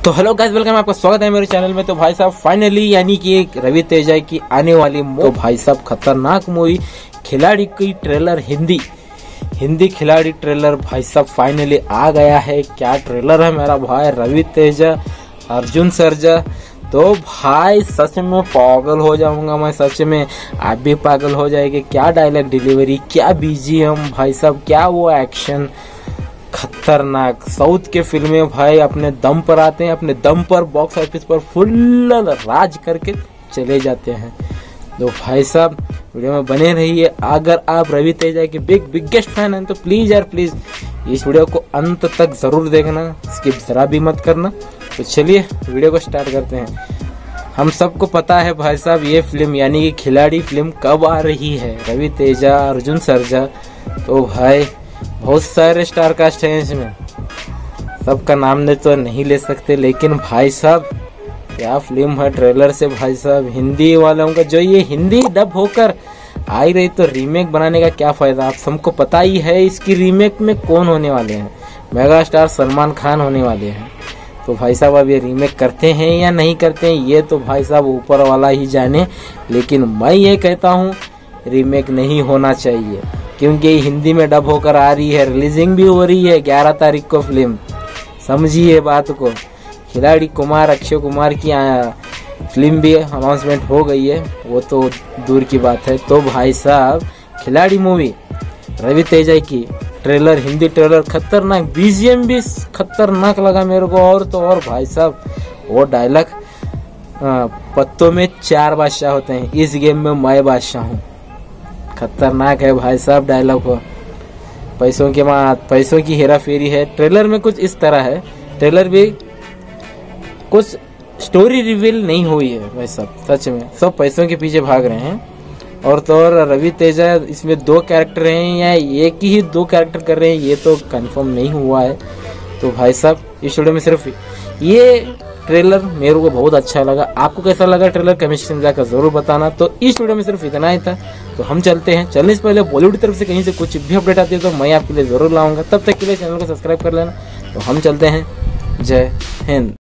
तो hello guys, welcome, आपका स्वागत है मेरे चैनल में। तो भाई साहब फाइनली यानी कि एक रवि तेजा की आने वाली तो भाई साहब खतरनाक मूवी खिलाड़ी की ट्रेलर हिंदी खिलाड़ी ट्रेलर भाई साहब फाइनली आ गया है। क्या ट्रेलर है मेरा भाई, रवि तेजा, अर्जुन सर्जा। तो भाई सच में पागल हो जाऊंगा मैं, सच में आप भी पागल हो जाएंगे। क्या डायलॉग डिलीवरी, क्या बीजीएम भाई साहब, क्या वो एक्शन, खतरनाक। साउथ के फिल्में भाई अपने दम पर आते हैं, अपने दम पर बॉक्स ऑफिस पर फुल राज करके चले जाते हैं। तो भाई साहब वीडियो में बने रहिए। अगर आप रवि तेजा के बिगेस्ट फैन हैं तो प्लीज यार प्लीज इस वीडियो को अंत तक जरूर देखना, स्किप जरा भी मत करना। तो चलिए वीडियो को स्टार्ट करते हैं। हम सबको पता है भाई साहब ये फिल्म यानी कि खिलाड़ी फिल्म कब आ रही है। रवि तेजा, अर्जुन सर्जा, तो भाई बहुत सारे स्टार कास्ट हैं इसमें, सबका नाम तो नहीं ले सकते, लेकिन भाई साहब क्या फिल्म है। ट्रेलर से भाई साहब हिंदी वालों का जो ये हिंदी डब होकर आई रही तो रीमेक बनाने का क्या फायदा। आप सबको पता ही है इसकी रीमेक में कौन होने वाले हैं, मेगा स्टार सलमान खान होने वाले हैं। तो भाई साहब अब ये रीमेक करते हैं या नहीं करते हैं ये तो भाई साहब ऊपर वाला ही जाने, लेकिन मैं ये कहता हूँ रीमेक नहीं होना चाहिए, क्योंकि हिंदी में डब होकर आ रही है, रिलीजिंग भी हो रही है 11 तारीख को फिल्म। समझिए बात को। खिलाड़ी कुमार, अक्षय कुमार की फिल्म भी अनाउंसमेंट हो गई है, वो तो दूर की बात है। तो भाई साहब खिलाड़ी मूवी रवि तेजा की ट्रेलर, हिंदी ट्रेलर खतरनाक, बीजीएम भी खतरनाक लगा मेरे को। और तो और भाई साहब वो डायलॉग, पत्तों में 4 बादशाह होते हैं, इस गेम में मैं बादशाह हूँ। खतरनाक है भाई साहब डायलॉग को। पैसों की हेरा फेरी है। ट्रेलर में कुछ इस तरह है, ट्रेलर भी कुछ स्टोरी रिवील नहीं हुई है भाई साहब, सच में सब पैसों के पीछे भाग रहे हैं। और तो और रवि तेजा इसमें 2 कैरेक्टर हैं या एक ही 2 कैरेक्टर कर रहे हैं ये तो कंफर्म नहीं हुआ है। तो भाई साहब इस वीडियो में सिर्फ ये ट्रेलर मेरे को बहुत अच्छा लगा। आपको कैसा लगा ट्रेलर कमेंट सेक्शन में जाकर जरूर बताना। तो इस वीडियो में सिर्फ इतना ही था। तो हम चलते हैं, चलने से पहले बॉलीवुड की तरफ से कहीं से कुछ भी अपडेट आती है तो मैं आपके लिए जरूर लाऊंगा। तब तक के लिए चैनल को सब्सक्राइब कर लेना। तो हम चलते हैं, जय हिंद।